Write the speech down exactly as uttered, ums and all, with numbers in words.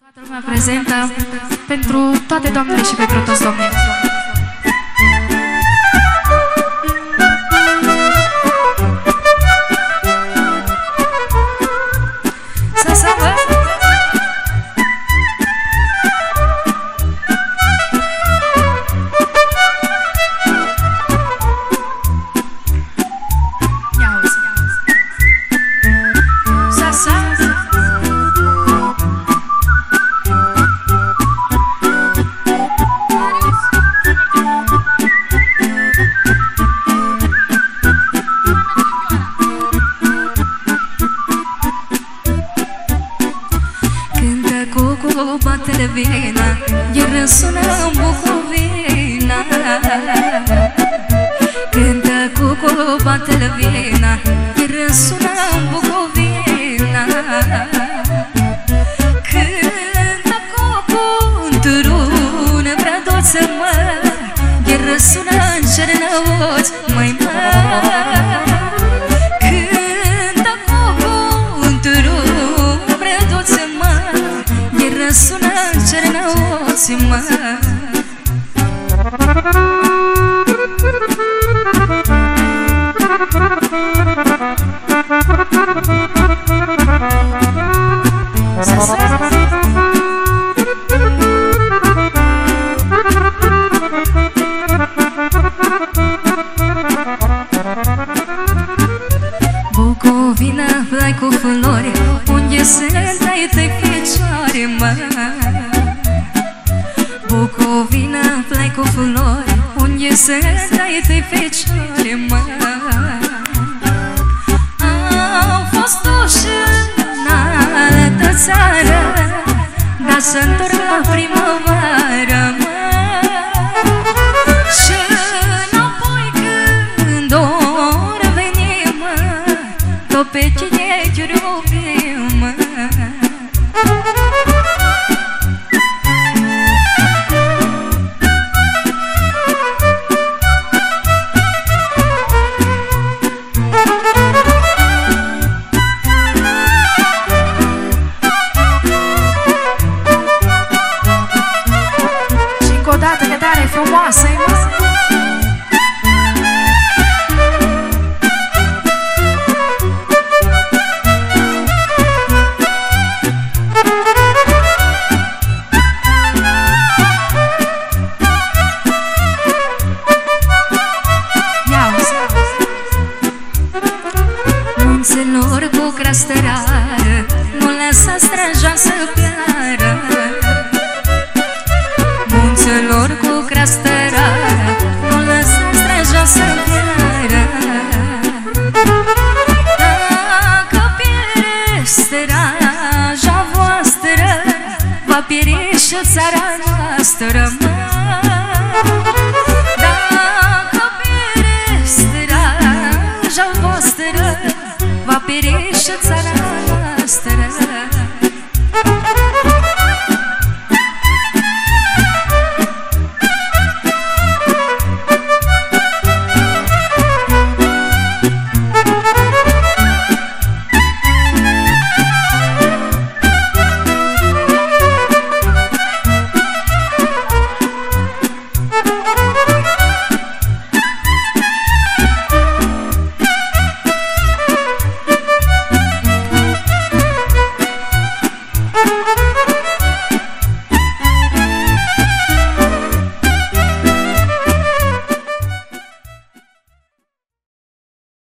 Toată lumea prezentă, pentru toate doamnele și pentru toți domnii. Să se vă! Ia uzi, ia uzi. Să se batele vina, iar răsună în Bucovina. Cântă cucu, batele vina, iar răsună în Bucovina. Cântă cucu, într-un bradoță, mă, iar răsună în Cernăuți, măi, mă. Cântă cucu, într-un bradoță, mă, iar răsună în Cernăuți, mă. Bucovina, plai cu flori, unde sunt ai tăi picioare, mă. Bucovina, plai cu flori, unde sunt ai tăi picioare, mă. Am fost uși în altă țară, dar s-ntorc la primăvară, mă. Și înapoi când or veni, mă, tot pe cine te iubi, mă. Și încă o dată, că tare frumoasă-i, mă. Munților cu crăstărară, nu lăsa străja să piară. Munților cu crăstărară, nu lăsa străja să piară. Dacă pierde străja voastră, va pieri și țara noastră, mă.